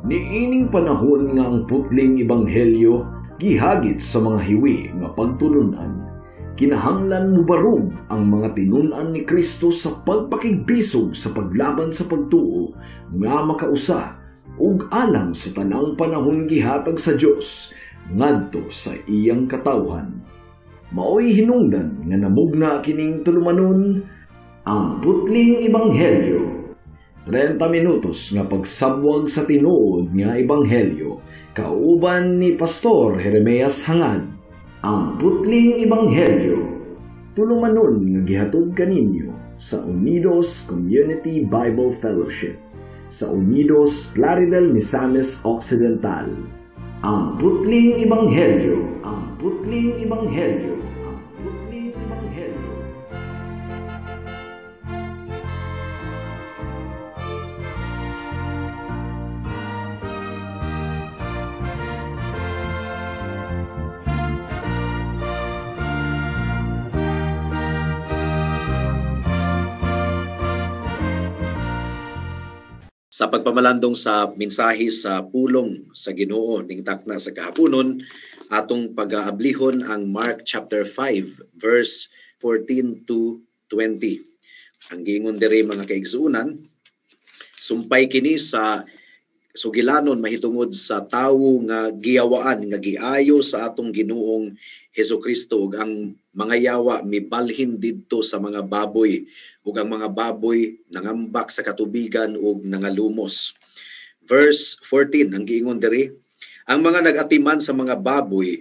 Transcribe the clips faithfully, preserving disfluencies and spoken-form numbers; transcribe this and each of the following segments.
Niining panahon nga ang putling ebanghelyo gihagit sa mga hiwi nga pagtulunan. Kinahanglan mo barog ang mga tinunan ni Kristo sa pagpakigbisog sa paglaban sa pagtuo nga makausa ug alang sa tanang panahon gihatag sa Dios ngadto sa iyang katawhan. Maoy hinungdan nga namugna kining tulumanon ang putling ebanghelyo. trenta minutos nga pagsabwag sa tinuod nga ebanghelyo kauban ni Pastor Jeremias Hangad. Ang putling ebanghelyo tulumanon nga gihatod kaninyo sa Unidos Community Bible Fellowship sa Unidos Plaridel, Misamis Occidental. Ang putling ebanghelyo, ang putling ebanghelyo, ang putling ebanghelyo. Sa pagpamalandong sa mensahe sa pulong sa Ginoo ning takna sa kahaponon, atong pag-aablihon ang Mark chapter five verse fourteen to twenty. Ang giingon diri mga kaigsuonan, sumpay kini sa sugilanon mahitungod sa tawo nga giyawaan nga giayo sa atong Ginoong Hesukristo ug ang mga yawa mibalhin didto sa mga baboy ug ang mga baboy nangambak sa katubigan ug nangalumos. Verse fourteen ang giingon diri, ang mga nagatiman sa mga baboy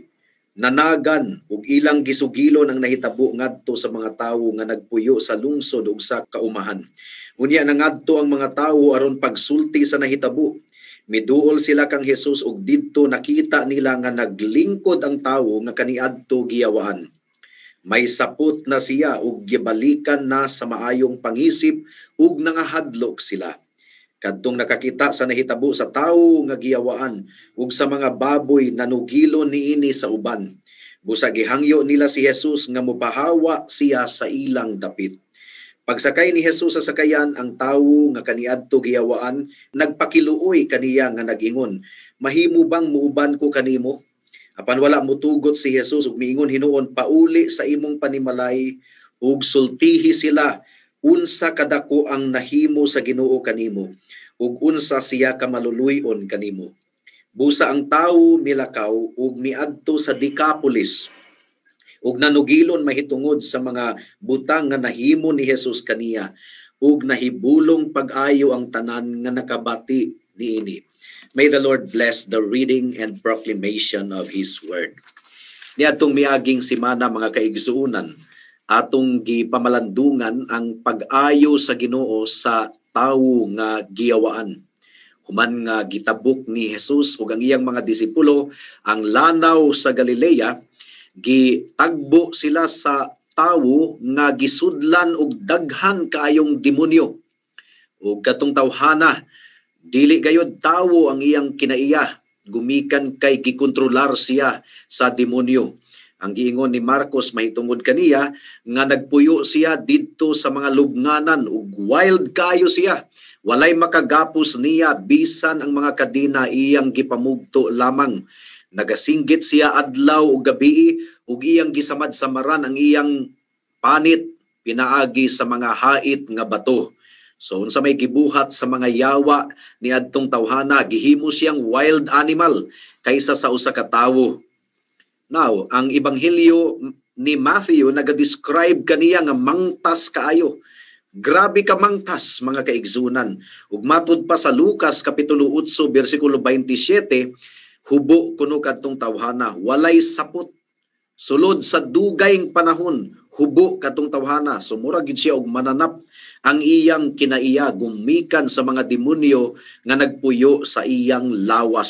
nanagan ug ilang gisugilon ang nahitabo ngadto sa mga tawo nga nagpuyo sa lungsod ug sa kaumahan. Unya nangadto ang mga tawo aron pagsulti sa nahitabo. Miduol sila kang Hesus ug didto nakita nila nga naglingkod ang tawo nga kaniadto giyawaan. May sapot na siya ug gibalikan na sa maayong pangisip ug nangahadlok sila. Kadtong nakakita sa nahitabo sa tawo nga giyawaan ug sa mga baboy nanugilon niini sa uban. Busa gihangyo nila si Hesus nga mopahawa siya sa ilang dapit. Pagsakay ni Hesus sa sakayan, ang tawo nga kaniadto giyawaan nagpakiluoy kaniya nga nagingon, mahimo bang muuban ko kanimo? Apan wala motugot si Hesus ug miingon hinuon, pauli sa imong panimalay ug sultihi sila unsa kadako ang nahimo sa Ginoo kanimo ug unsa siya kamaluluy-on kanimo. Busa ang tawo milakaw ug miadto sa Decapolis ug nanugilon mahitungod sa mga butang nga nahimo ni Hesus kaniya ug nahibulong pag-ayo ang tanan nga nakabati niini. May the Lord bless the reading and proclamation of His word. Niadtong miaging semana mga kaigsuonan, atong gipamalandungan ang pag-ayo sa Ginoo sa tawo nga giyawaan. Human nga gitabok ni Hesus ug ang iyang mga disipulo ang lanaw sa Galilea, gitagbo sila sa tawo nga gisudlan og daghan kaayong demonyo. Ug katong tawhana, dili gayud tawo ang iyang kinaiya, gumikan kay gikontrolar siya sa demonyo. Ang giingon ni Marcos mahitungod kaniya nga nagpuyo siya didto sa mga lubnganan ug wild kayo siya. Walay makagapos niya bisan ang mga kadina iyang gipamugto lamang. Nagasinggit siya adlaw ug gabi ug iyang gisamad-samaran ang iyang panit pinaagi sa mga hait nga bato. So unsa may gibuhat sa mga yawa ni adtong tawhana, gihimo siyang wild animal kaysa sa usa ka tawo. Now, ang ebanghelyo ni Matthew naga-describe kaniya nga mangtas kaayo. Grabe ka mangtas mga kaigsunan. Ug matud pa sa Lucas kapitulo eight bersikulo twenty-seven, hubo kuno kadtong tawhana, walay sapot. Sulod sa dugayng panahon, hubo kadtong tawhana, sumura gid siya og mananap ang iyang kinaiya gumikan sa mga demonyo nga nagpuyo sa iyang lawas.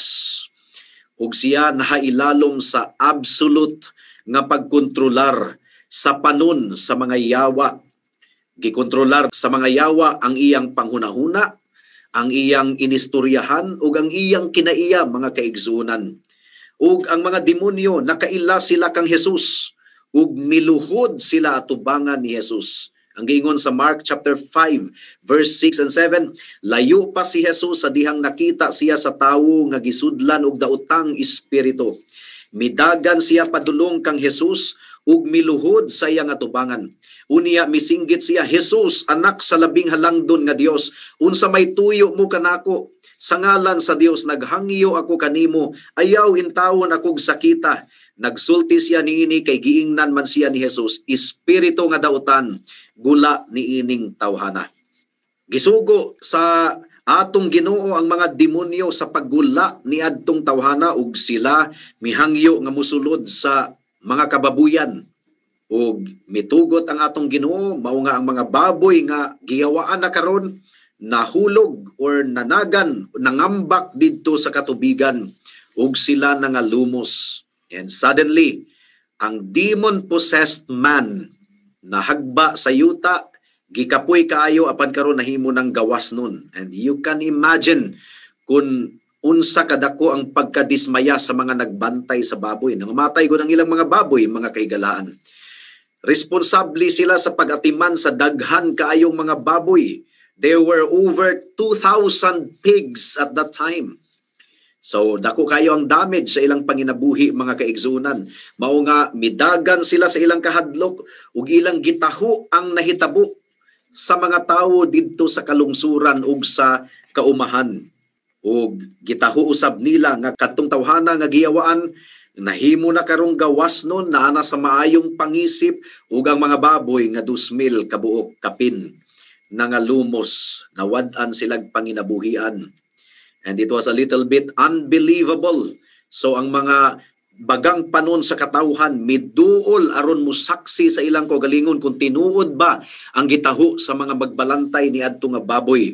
Ug siya nahailalom sa absolute nga pagkontrolar sa panon sa mga yawa. Gikontrolar sa mga yawa ang iyang panghunahuna, ang iyang inistoryahan ug ang iyang kinaiya mga kaigsuonan. Ug ang mga demonyo nakaila sila kang Hesus ug miluhod sila atubangan ni Hesus. Ang giingon sa Mark chapter five verse six and seven, layo pa si Jesus sa dihang nakita siya sa tawo nga gisudlan og daotang espiritu. Midagan siya padulong kang Jesus ug miluhod sa iyang atubangan. Unya misinggit siya, Jesus, anak sa labing halangdon nga Dios, unsa may tuyo mo kanako? Sa ngalan sa Dios naghangyo ako kanimo, ayaw intawon akog sakita. Nagsulti siya niini kay giingnan man siya ni Jesus, espiritu nga daotan, gula niining tawhana. Gisugo sa atong Ginoo ang mga demonyo sa paggula ni adtong tawhana ug sila mihangyo nga musulod sa mga kababuyan. Ug mitugot ang atong Ginoo mao nga ang mga baboy nga giyawaan na karon nahulog or nanagan, nangambak didto sa katubigan ug sila nangalumos. And suddenly, ang demon-possessed man nahagba sa yuta, gikapoy kaayo apan karon nahimo ng gawas nun. And you can imagine kung unsa kadako ang pagkadismaya sa mga nagbantay sa baboy. Nangamatay gud ang ilang mga baboy, mga kaigalaan. Responsable sila sa pag-atiman sa daghan kaayong mga baboy. There were over two thousand pigs at that time. So, dako kayo ang damage sa ilang panginabuhi, mga kaigsunan. Mao nga, midagan sila sa ilang kahadlok ug ilang gitaho ang nahitabo sa mga tawo didto sa kalungsuran ug sa kaumahan. Ug gitaho usab nila nga kadtong tawhana nga giyawaan, nahimo na karong gawas nun, naana sa maayong pangisip ug ang mga baboy nga two thousand kabuok kapin nangalumos, nawad-an silang panginabuhian. And it was a little bit unbelievable. So ang mga bagang panon sa katawhan, miduol aron musaksi sa ilang kaugalingon kung tinuod ba ang gitaho sa mga magbalantay ni adto nga baboy.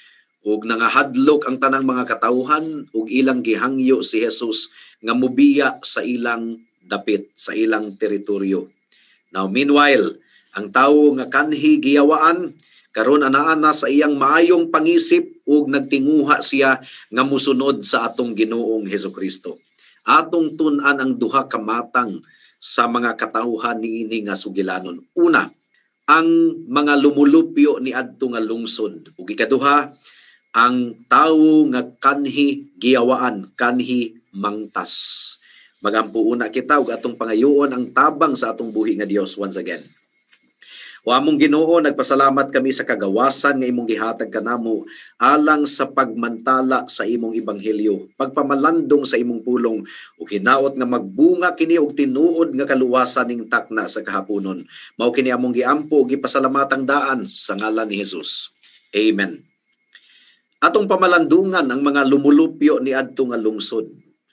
Ug nangahadlok ang tanang mga katawhan ug ilang gihangyo si Jesus nga mubiya sa ilang dapit, sa ilang teritoryo. Now meanwhile, ang tawo nga kanhi giyawaan karon anaana sa iyang maayong pangisip ug nagtinguha siya nga musunod sa atong Ginoong Hesukristo. Atong tun-an ang duha ka matang sa mga katawhan niini nga sugilanon. Una, ang mga lumulupyo ni adto nga lungsod. Ug ikaduha, ang tawo nga kanhi giyawaan, kanhi mangtas. Magampo una kita ug atong pangayoon ang tabang sa atong buhi nga Dios once again. O among Ginoo, nagpasalamat kami sa kagawasan nga imong gihatag kanamo alang sa pagmantala sa imong ebanghelyo, pagpamalandong sa imong pulong ug hinaot nga magbunga kini og tinuod nga kaluwasan ning takna sa kahaponon. Mao kini among giampo ug gipasalamatang daan sa ngalan ni Jesus. Amen. Atong pamalandungan ang mga lumulupyo ni adto nga lungsod.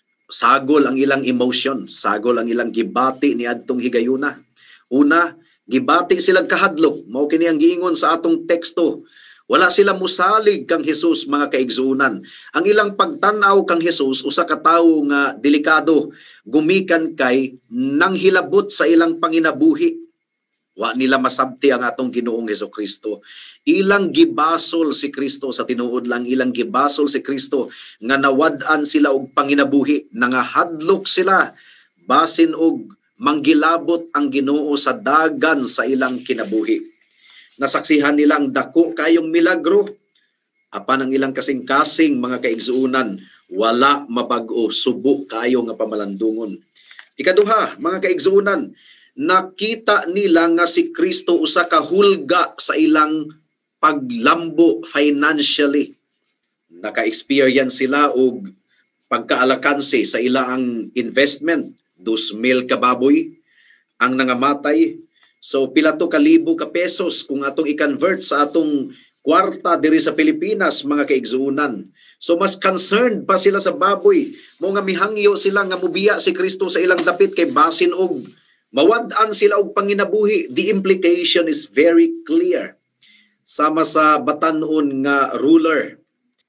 Sagol ang ilang emotion, sagol ang ilang gibati ni adtong higayuna. Una, gibati silang kahadlok, mao kini ang giingon sa atong teksto. Wala sila musalig kang Jesus, mga kaigsuunan. Ang ilang pagtan-aw kang Jesus usa ka tawo nga delikado, gumikan kay nang hilabot sa ilang panginabuhi. Wa nila masabti ang atong Ginoong Hesukristo. Ilang gibasol si Kristo sa tinuod lang, ilang gibasol si Kristo nga nawad-an sila og panginabuhi, nangahadlok sila basin og manggilabot ang Ginoo sa dagan sa ilang kinabuhi. Nasaksihan nilang dako kayong milagro. Apan ang ilang kasing-kasing, mga kaigsuunan, wala mabag-o, subo kayo nga pamalandungon. Ikaduha, mga kaigsuunan, nakita nila nga si Kristo usa ka hulga sa ilang paglambo financially. Naka-experience sila og pagkaalakansi sa ilang investment. Dos mil kababoy ang nangamatay. So pila to kalibo ka pesos kung atong i-convert sa atong kwarta diri sa Pilipinas, mga kaigsuunan. So mas concerned pa sila sa baboy. Mo nga mihangyo sila nga mubiya si Kristo sa ilang dapit kay basin og mawad-an sila og panginabuhi. The implication is very clear. Sama sa batan-on nga ruler,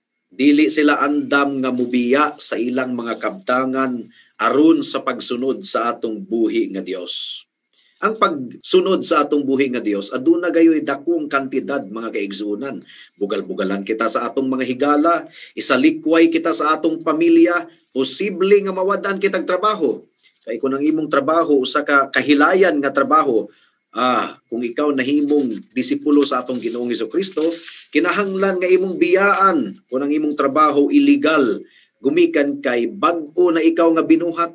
dili sila andam nga mubiya sa ilang mga kabtangan aron sa pagsunod sa atong buhi nga Dios. Ang pagsunod sa atong buhi nga Dios, aduna gayoy dakong kantidad, mga kaigsuunan. Bugal-bugalan kita sa atong mga higala, isalikway kita sa atong pamilya, posible nga mawadan kitag trabaho. Kay kung ang imong trabaho usa ka kahilayan nga trabaho, Ah, kung ikaw nahimong disipulo sa atong Ginoong Hesukristo, kinahanglan nga imong biyaan kung ang imong trabaho illegal, gumikan kay bag-o na ikaw nga binuhat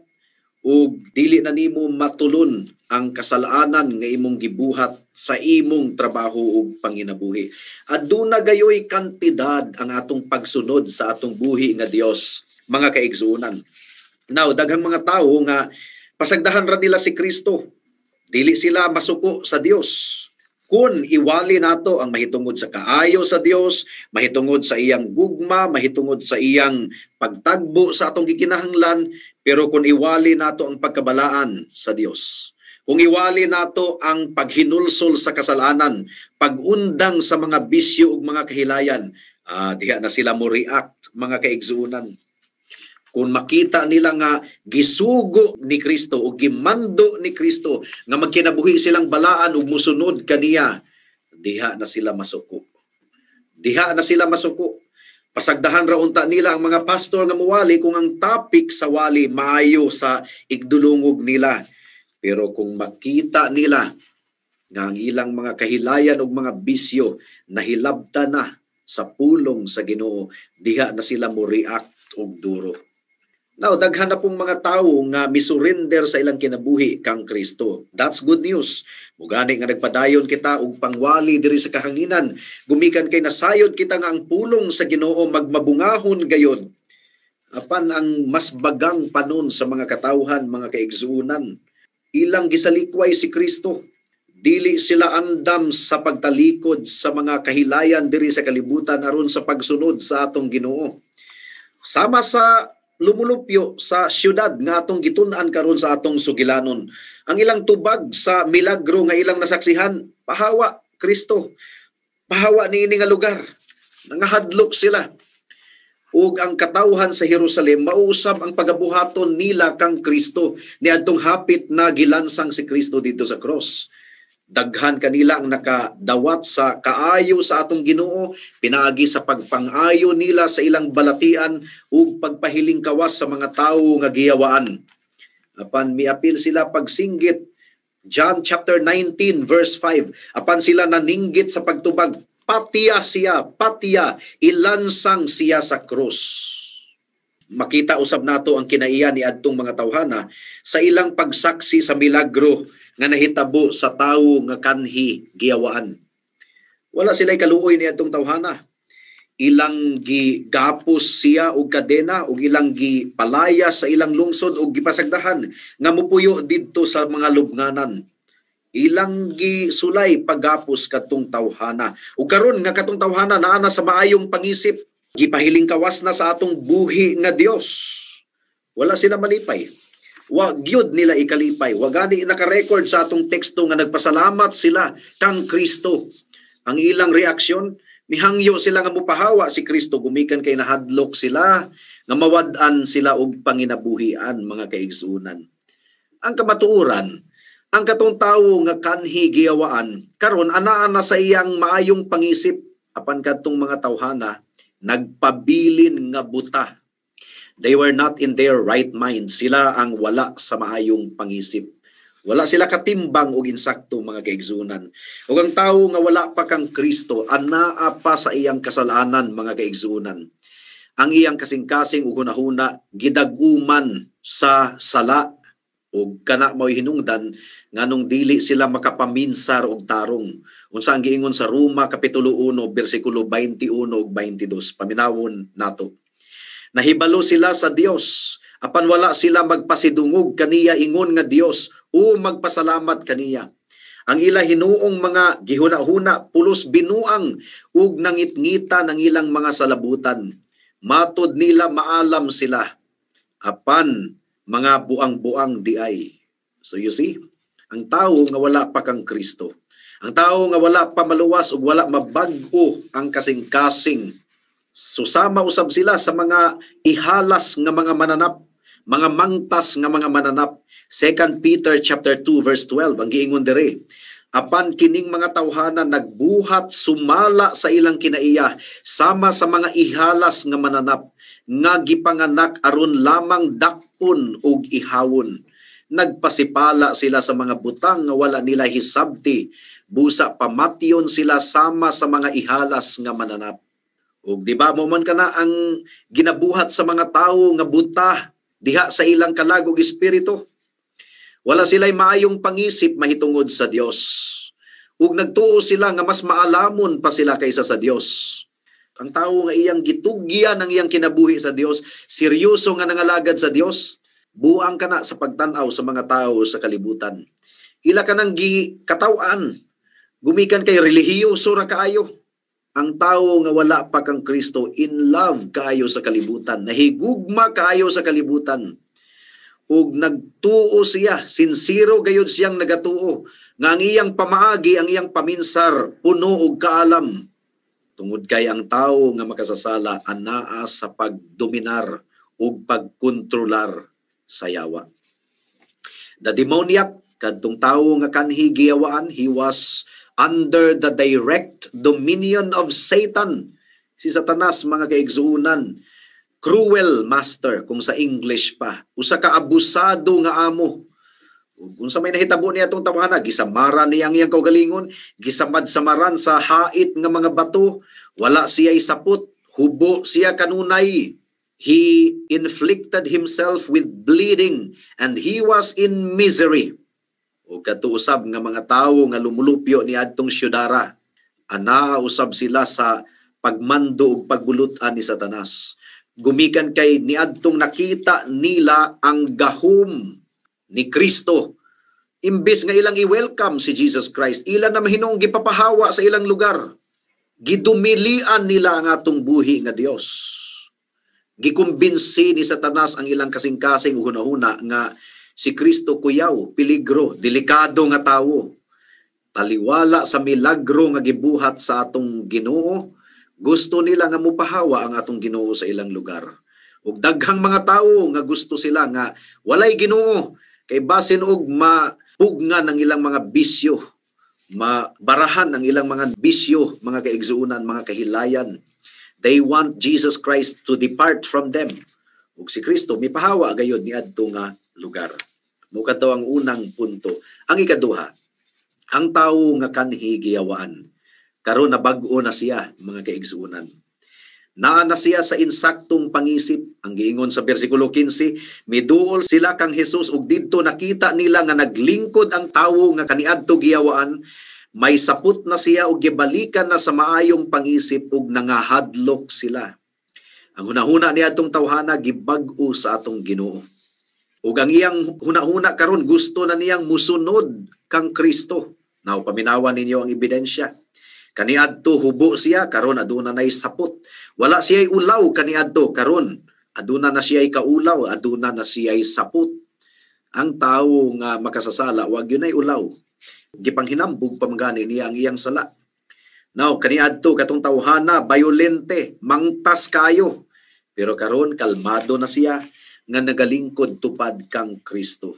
ug dili na nimo matulon ang kasalanan nga imong gibuhat sa imong trabaho ug panginabuhi. Aduna gayoy kantidad ang atong pagsunod sa atong buhi nga Dios, mga kaigsuonan. Now, daghang mga tawo nga pasagdahan ra nila si Kristo, dili sila masuko sa Dios. Kung iwali nato ang mahitungod sa kaayo sa Dios, mahitungod sa iyang gugma, mahitungod sa iyang pagtagbo sa atong gikinahanglan, pero kung iwali nato ang pagkabalaan sa Dios, kung iwali nato ang paghinulsol sa kasalanan, pagundang sa mga bisyo ug mga kahilayan, ah, diha na sila mo react, mga kaigsuonan. Kung makita nila nga gisugo ni Kristo o gimando ni Kristo nga magkinabuhi silang balaan ug musunod kaniya, diha na sila masuko. Diha na sila masuko. Pasagdahan ra unta nila ang mga pastor nga muwali kung ang topic sa wali maayo sa igdulungog nila. Pero kung makita nila nga ang ilang mga kahilayan ug mga bisyo nahilabta na sa pulong sa Ginoo, diha na sila mo react og duro. Now, daghan na pong mga tao nga misurrender sa ilang kinabuhi kang Kristo. That's good news. Mugani nga nagpadayon kita og pangwali diri sa kahanginan. Gumikan kay nasayod kita nga ang pulong sa Ginoo magmabungahon gayod. Apan ang mas bagang panon sa mga katawhan, mga kaigsuonan, ilang gisalikway si Kristo. Dili sila andam sa pagtalikod sa mga kahilayan diri sa kalibutan aron sa pagsunod sa atong Ginoo. Sama sa lumulupyo sa syudad nga atong gitun-an karon sa atong sugilanon. Ang ilang tubag sa milagro nga ilang nasaksihan, pahawa Kristo. Pahawa niini nga lugar. Nangahadlok sila. Ug ang katawhan sa Jerusalem mausab ang pagabuhaton nila kang Kristo niadtong hapit na gilansang si Kristo dito sa cross. Daghan kanila ang nakadawat sa kaayo sa atong Ginoo, pinaagi sa pagpangayo nila sa ilang balatian ug pagpahiling kawas sa mga tawo nga giyawaan. Apan miapil sila pagsinggit. John chapter nineteen verse five. Apan sila naninggit sa pagtubag, patiya siya, patiya, ilansang siya sa krus. Makita usab nato ang kinaiya ni adtong mga tawhana sa ilang pagsaksi sa milagro nga nahitabo sa tawo nga kanhi giyawaan. Wala sila'y kaluoy ni adtong tawhana. Ilang gigapos siya og kadena ug ilang gipalaya sa ilang lungsod ug gipasagdahan nga mupuyo didto sa mga lubnganan. Ilang gisulay pagapos katong tawhana. Ug karon nga katong tawhana naa na sa maayong pangisip, gipahiling kawas na sa atong buhi nga Dios. Wala sila malipay. Wa gyud nila ikalipay. Wa gani naka-record sa atong teksto nga nagpasalamat sila kang Kristo. Ang ilang reaksyon, mihangyo sila nga mupahawa si Kristo, gumikan kay nahadlok sila nga mawad-an sila og panginabuhian, mga kaigsuonan. Ang kamatuoran, ang katong tawo nga kanhi giyawaan karon anaa na sa iyang maayong pangisip apan kadtong mga tawhana nagpabilin nga buta. They were not in their right mind. Sila ang wala sa maayong pangisip. Wala sila katimbang o insakto, mga kaigsuonan. Ug ang tawo nga wala pa kang Kristo, anaa pa sa iyang kasalanan, mga kaigsuonan. Ang iyang kasing-kasing ug hunahuna gidag-uman sa sala ug kana mao'y hinungdan nganong dili sila makapaminsar og tarong. Unsa ang giingon sa Roma kapitulo one bersikulo twenty-one ug twenty-two, paminawon nato. Nahibalo sila sa Dios, apan wala sila magpasidungog kaniya ingon nga Dios o magpasalamat kaniya. Ang ila hinuong mga gihuna-huna pulos binuang ug nangitngita ng ilang mga salabutan. Matod nila maalam sila, apan mga buang-buang di ay. So you see, ang tao nga wala pa kang Kristo, ang tao nga wala pa maluwas ug wala mabag-o ang kasing-kasing, susama usab sila sa mga ihalas nga mga mananap, mga mangtas nga mga mananap. Second Peter chapter two verse twelve ang giingon diri, apan kining mga tawhana nagbuhat sumala sa ilang kinaiya sama sa mga ihalas nga mananap nga gipanganak aron lamang dakpon ug ihawon. Nagpasipala sila sa mga butang nga wala nila hisabti. Busa pamatyon sila sama sa mga ihalas nga mananap. Ug di ba mo man kana ang ginabuhat sa mga tawo nga buta diha sa ilang kalag ug espiritu. Wala sila'y maayong pangisip mahitungod sa Dios. Ug nagtuo sila nga mas maalamon pa sila kaysa sa Dios. Ang tawo nga iyang gitugyan ang iyang kinabuhi sa Dios, seryoso nga nangalagad sa Dios, buang ka na sa pagtanaw sa mga tao sa kalibutan. Ila ka nang gikatawan, gumikan kay relihiyoso ra kaayo. Ang tao nga wala pa kang Kristo, in love kaayo sa kalibutan, nahigugma kaayo sa kalibutan. Ug nagtuo siya, sincero gayud siyang nagatuo, nga ang iyang pamaagi, ang iyang paminsar, puno og kaalam. Tungod kay ang tao nga makasasala, anaa sa pagdominar ug pagkontrolar sa yawa. The demoniac, kadtong tawo nga kanhi giyawaan, he was under the direct dominion of Satan. Si Satanas, mga kaigsuunan, cruel master, kung sa English pa. Usa ka abusado nga amo. Kung sa may nahitabo niya itong tawhana, gisamaran niya ang iyang kaugalingon, gisamad-samaran sa hait nga mga bato, wala siya'y sapot, hubo siya kanunay. He inflicted himself with bleeding, and he was in misery. O katuusab nga mga tawo nga lumulupyo ni adtong syudara, ana usab sila sa pagmando ug pagbulutan ni Satanas. Gumikan kay niadtong nakita nila ang gahom ni Kristo. Imbes nga ilang i-welcome si Jesus Christ, ila na mahinong gipapahawa sa ilang lugar. Gidumilian nila ang atong buhi nga Dios. Gikumbinsi ni Satanas ang ilang kasing-kasing hunahuna nga si Kristo kuyaw, peligro, delikado nga tawo. Taliwala sa milagro nga gibuhat sa atong Ginoo, gusto nila nga mupahawa ang atong Ginoo sa ilang lugar. Ug daghang mga tawo nga gusto sila nga walay Ginoo, kay basin og mapugnan ang ilang mga bisyo, mabarahan ang ilang mga bisyo, mga kaigsuunan, mga kahilayan. They want Jesus Christ to depart from them. Ug si Kristo mipahawa gayud niadto nga lugar. Mukha to ang unang punto. Ang ikaduha, ang tawo nga kanhi giyawaan, karon na bag-o na siya, mga kaigsuunan. Naa na siya sa insaktong pangisip. Ang giingon sa bersikulo fifteen, miduol sila kang Hesus ug didto nakita nila nga naglingkod ang tawo nga kaniadto giyawaan, may sapot na siya ug gibalikan na sa maayong pangisip ug nangahadlok sila. Ang hunahuna niadtong tawhana gibag-o sa atong Ginoo. Ug ang iyang hunahuna karon gusto na niyang musunod kang Kristo. Now paminawan ninyo ang ebidensya. Kaniadto hubo siya, karon aduna nay sapot. Wala siya'y ulaw kaniadto, karon aduna na siya'y kaulaw, aduna na siya'y sapot. Ang tawo nga makasasala wag yun ay ulaw. Gipanghinambog pamgani niya ang iyang sala. Now kaniadto katong tawhana bayolente, mangtas kayo. Pero karon kalmado na siya nga nagalingkod tupad kang Kristo.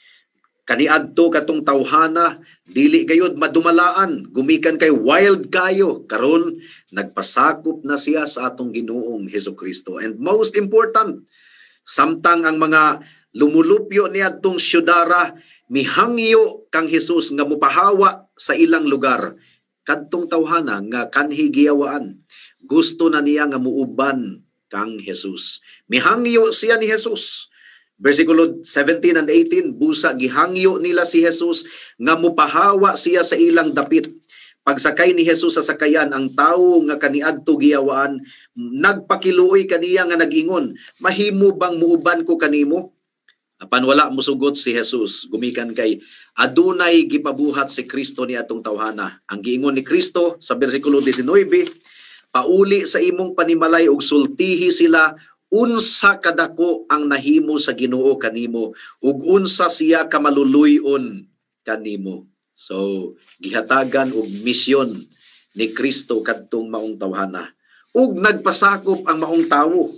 Kaniadto katong tawhana dili gayud madumalaan, gumikan kay wild kayo, karon nagpasakop na siya sa atong Ginoong Hesukristo. And most important, samtang ang mga lumulupyo niadtong syudara mihangyo kang Hesus nga mupahawa sa ilang lugar, kadtong tawhana nga kanhi giyawaan, gusto na niya nga muuban kang Hesus. Mihangyo siya ni Hesus. Versikulo seventeen and eighteen, busa gihangyo nila si Hesus nga mupahawa siya sa ilang dapit. Pagsakay ni Hesus sa sakayan, ang tawo nga kaniadto giyawaan nagpakiluoy kaniya nga nag-ingon, mahimo bang muuban ko kanimo? Apan wala musugot si Hesus, gumikan kay adunay gipabuhat si Kristo ni atong tawhana. Ang giingon ni Kristo sa bersikulo nineteen, pauli sa imong panimalay og sultihi sila unsa kadako ang nahimo sa Ginoo kanimo ug unsa siya kamaluluy-on kanimo. So gihatagan og misyon ni Kristo kadtong maong tawhana ug nagpasakop ang maong tawo.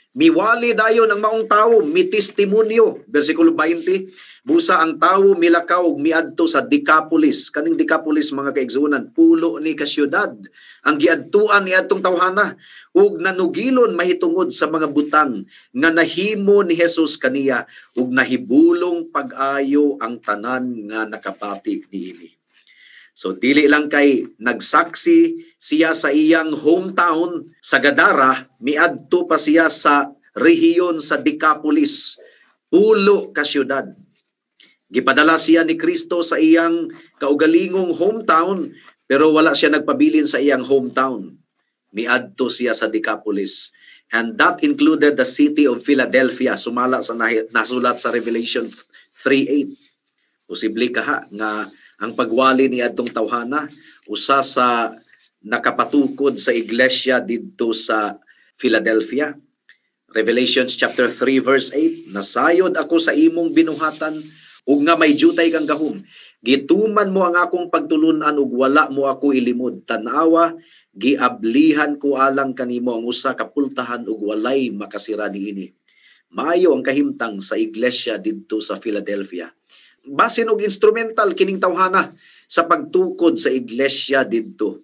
Miwali dayon ang maong tawo, mi testimonyo. Versikulo twenty, busa ang tawo milakaw ug miadto sa Decapolis. Kaning Decapolis mga kaigsunan, pulo ni ka syudad. Ang giadtuan ni adtong tawhana ug nanugilon mahitungod sa mga butang nga nahimo ni Jesus kaniya ug nahibulong pag-ayo ang tanan nga nakapati niini. So dili lang kay nagsaksi siya sa iyang hometown sa Gadara, miadto pa siya sa rehiyon sa Decapolis, pulo ka syudad. Gipadala siya ni Kristo sa iyang kaugalingong hometown, pero wala siya nagpabilin sa iyang hometown. Miadto siya sa Decapolis. And that included the city of Philadelphia, sumala sa nasulat sa Revelation three eight. Posible kaha nga ang pagwali ni adtong tawhana usa sa nakapatukod sa iglesia didto sa Philadelphia. Revelations chapter three verse eight, nasayod ako sa imong binuhatan ug nga may jutay kang gahom. Gituman mo ang akong pagtulunan ug wala mo ako ilimod. Tanawa, giablihan ko alang kanimo ang usa ka pultahan ug walay makasira niini. Maayo ang kahimtang sa iglesia didto sa Philadelphia. Basin og instrumental kining tawhana sa pagtukod sa iglesia didto.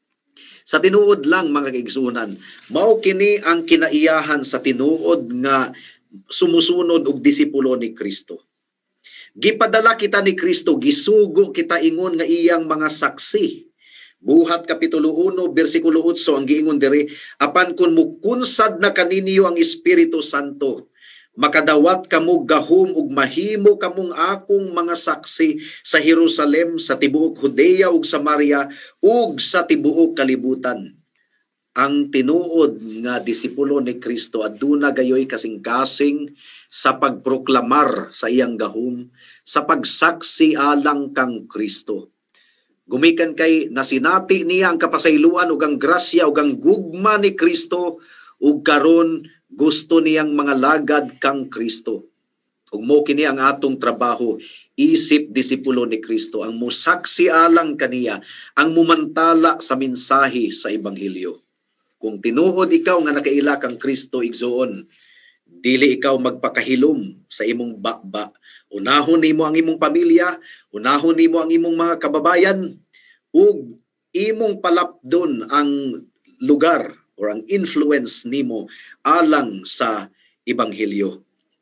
Sa tinuod lang mga kaigsunan, mao kini ang kinaiyahan sa tinuod nga sumusunod og disipulo ni Kristo. Gipadala kita ni Kristo, gisugo kita ingon nga iyang mga saksi. Buhat kapitulo one bersikulo eight ang giingon diri, apan kun mukunsad na kaninyo ang Espiritu Santo, makadawat kamo gahom ug mahimo kamong akong mga saksi sa Jerusalem, sa tibuok Judea ug Samaria ug sa tibuok kalibutan. Ang tinuod nga disipulo ni Kristo aduna gayoy kasing-kasing sa pagproklamar sa iyang gahom, sa pagsaksi alang kang Kristo. Gumikan kay nasinati niya ang kapasayloan ug ang grasya ug ang gugma ni Kristo ug karon gusto niyang mga lagad kang Kristo. Ug mo kini ang atong trabaho, isip disipulo ni Kristo, ang musaksi alang kaniya, ang mumantala sa mensahe sa ebanghelyo. Kung tinuod ikaw nga nakaila kang Kristo igsuon, dili ikaw magpakahilom sa imong bakba. Unahon nimo ang imong pamilya, unahon nimo ang imong mga kababayan, ug imong palapdon ang lugar or ang influence nimo alang sa ebanghelyo.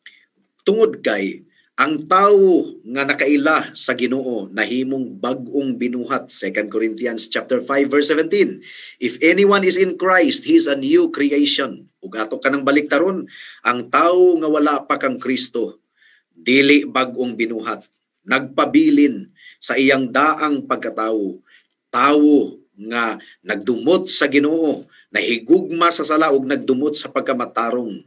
Tungod kay ang tawo nga nakaila sa Ginoo nahimong bag-ong binuhat. Second Corinthians chapter five verse seventeen. If anyone is in Christ, he is a new creation. Ug ato kanang baliktaron, ang tawo nga wala pa kang Kristo, dili bag-ong binuhat. Nagpabilin sa iyang daang pagkatawo. Tawo nga nagdumot sa Ginoo, nahigugma sa sala ug nagdumot sa pagkamatarong.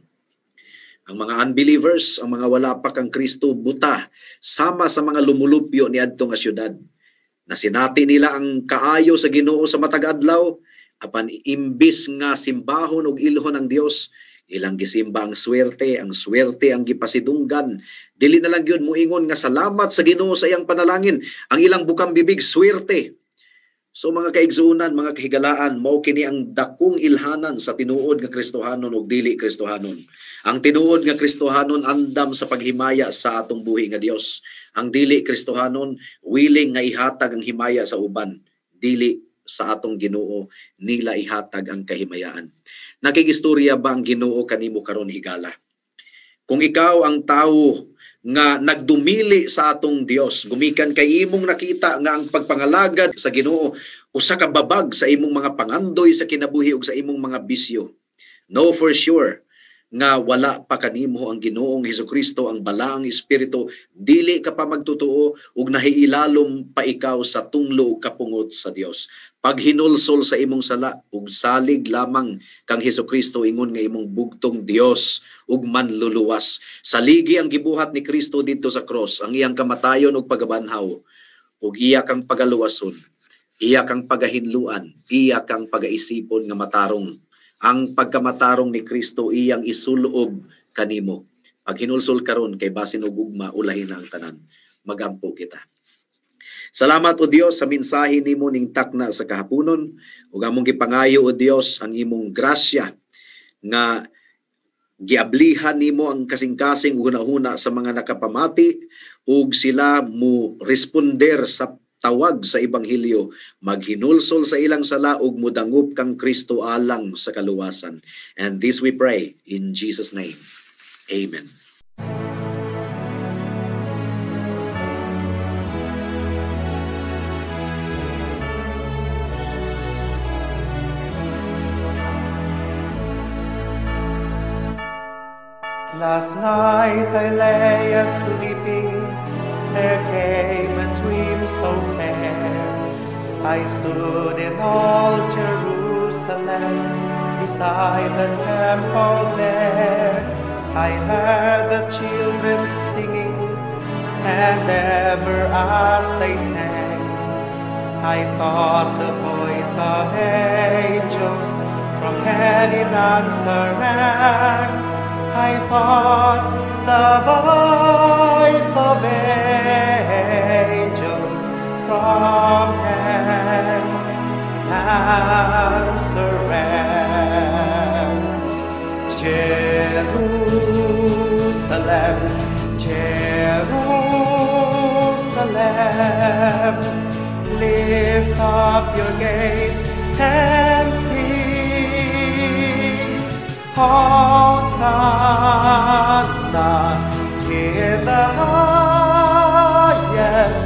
Ang mga unbelievers, ang mga wala pa kang Kristo, buta, sama sa mga lumulupyo ni adto nga syudad. Nasinati nila ang kaayo sa Ginoo sa matag adlaw, apan imbis nga simbahon ug ilhon ang Dios, ilang gisimba ang swerte, ang swerte ang gipasidunggan. Dili na lang gyud moingon nga salamat sa Ginoo sa iyang panalangin. Ang ilang bukang bibig swerte. So mga kaigsunan, mga kahigalaan, mao kini ang dakong ilhanan sa tinuod nga Kristohanon ug dili Kristohanon. Ang tinuod nga Kristohanon andam sa paghimaya sa atong buhi nga Dios. Ang dili Kristohanon willing nga ihatag ang himaya sa uban, dili sa atong Ginoo nila ihatag ang kahimayaan. Nakigistorya ba ang Ginoo kanimo karon higala? Kung ikaw ang tawo nga nagdumili sa atong Dios, gumikan kay imong nakita nga ang pagpangalagad sa Ginoo usa ka babag sa imong mga pangandoy sa kinabuhi ug sa imong mga bisyo. Know for sure nga wala pa kanimo ang Ginoong Hesukristo, ang balaang Espiritu, dili ka pa magtutuo ug nahiilalom pa ikaw sa tunglo ug kapungot sa Dios. Pag hinulsol sa imong sala ug salig lamang kang Hesukristo, ingon nga imong bugtong Dios ug manluluwas. Saligi ang gibuhat ni Kristo didto sa cross, ang iyang kamatayon ug pagabanhaw, ug iya kang pagaluwason, iya kang pagahinluan, iya kang pagaisipon nga matarong. Ang pagkamatarong ni Kristo iyang isulob kanimo. Pag hinulsol karon kay basin og ugma ulahin na ang tanan. Magampo kita. Salamat o Dios sa mensahe nimo ning takna sa kahaponon ug among gipangayo o Dios ang imong grasya nga giablihan nimo ang kasing-kasing hunahuna sa mga nakapamati ug sila mo responder sa tawag sa ebanghelyo, maghinulsol sa ilang sala ug modangup kang Kristo alang sa kaluwasan. And this we pray in Jesus' name. Amen. Last night I lay sleeping, there came a dream so fair. I stood in old Jerusalem, beside the temple there. I heard the children singing, and ever as they sang, I thought the voice of angels from heaven answering. I thought the voice of angels from heaven answering. Jerusalem, Jerusalem, lift up your gates and sing. Hosanna in the highest,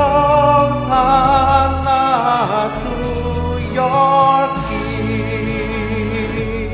Hosanna to your King.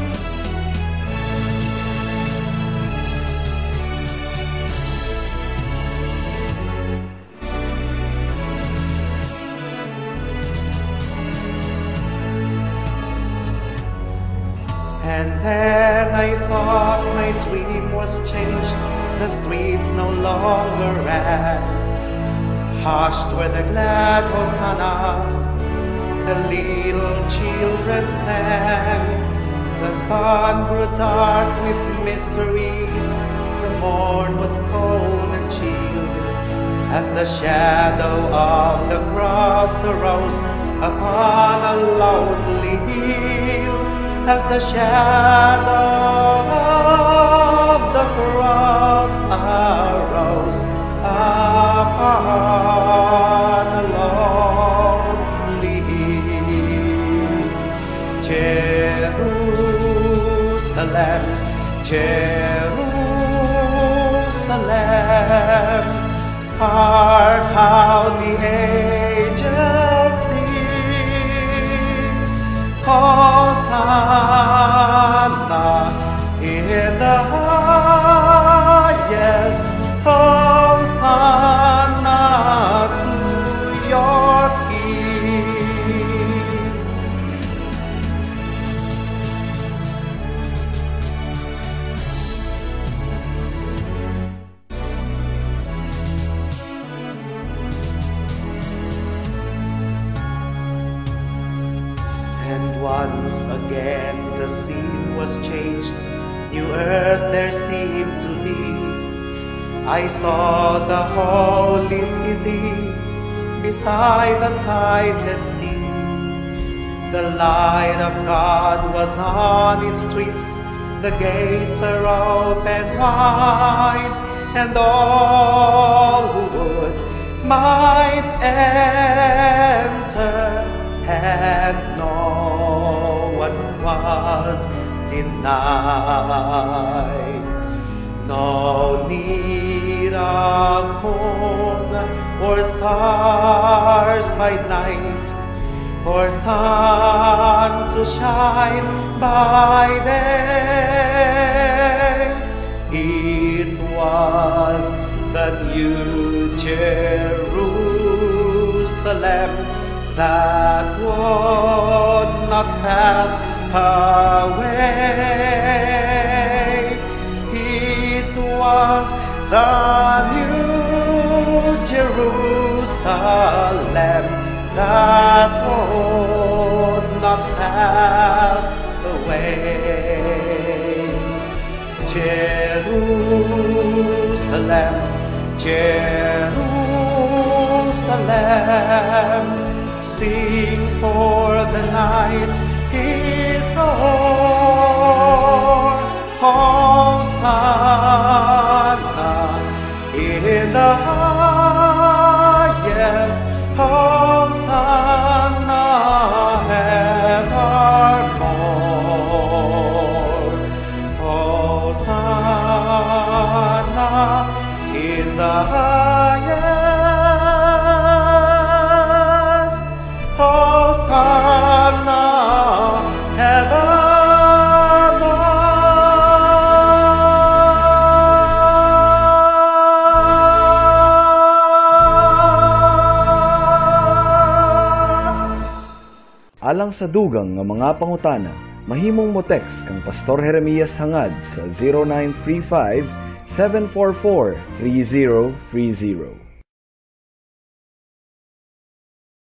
And then I thought my dream was changed. The streets no longer rang. Hushed were the glad hosannas, the little children sang. The sun grew dark with mystery, the morn was cold and chill, as the shadow of the cross arose upon a lonely hill. As the shadow of the cross arose upon a lonely hill. Jerusalem, Jerusalem, hark how the angels sing. Hosanna in the highest, Hosanna to your King. And once again the scene was changed, new earth there seemed to be. I saw the holy city beside the tideless sea. The light of God was on its streets, the gates are open wide, and all who would might enter, and no one was denied. No need of moon or stars by night, or sun to shine by day. It was the new Jerusalem that would not pass away. It was the new Jerusalem that would not pass away. Jerusalem, Jerusalem, sing for the night is o'er. Hosanna in the highest, Hosanna evermore. Hosanna in the highest, Hosanna evermore. Alang sa dugang nga mga pangutana, mahimong mo text kang Pastor Jeremias hangad sa zero nine three five, seven four four, three zero three zero.